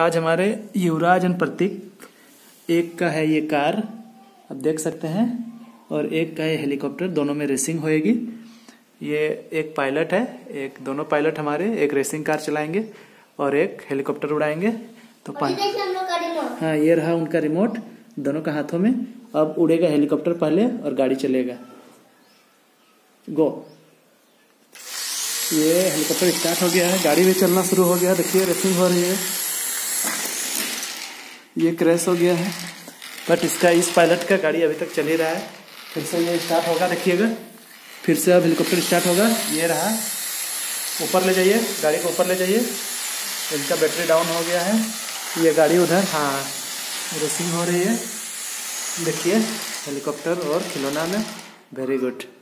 आज हमारे युवराज एंड प्रतीक, एक का है ये कार आप देख सकते हैं और एक का है हेलीकॉप्टर, दोनों में रेसिंग होएगी। ये एक पायलट है, एक दोनों पायलट हमारे एक रेसिंग कार चलाएंगे और एक हेलीकॉप्टर उड़ाएंगे। तो हाँ, ये रहा उनका रिमोट दोनों का हाथों में। अब उड़ेगा हेलीकॉप्टर पहले और गाड़ी चलेगा। गो। ये हेलीकॉप्टर स्टार्ट हो गया है, गाड़ी भी चलना शुरू हो गया। देखिए रेसिंग हो रही है। ये क्रैश हो गया है बट इसका इस पायलट का गाड़ी अभी तक चल ही रहा है। फिर से ये स्टार्ट होगा, देखिएगा फिर से अब हेलीकॉप्टर स्टार्ट होगा। ये रहा, ऊपर ले जाइए गाड़ी को, ऊपर ले जाइए। इनका बैटरी डाउन हो गया है। ये गाड़ी उधर, हाँ रेसिंग हो रही है। देखिए हेलीकॉप्टर और खिलौना में, वेरी गुड।